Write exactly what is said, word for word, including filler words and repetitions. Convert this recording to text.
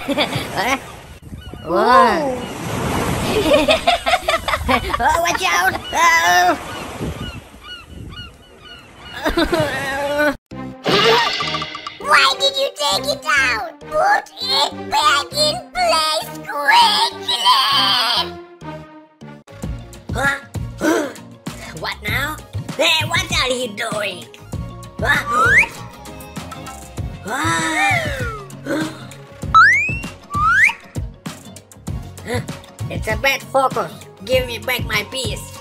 Huh? Whoa. Oh, watch out! Oh. Why did you take it out? Put it back in place quickly! Huh? What now? Hey, what are you doing? It's a bad focus. Give me back my piece.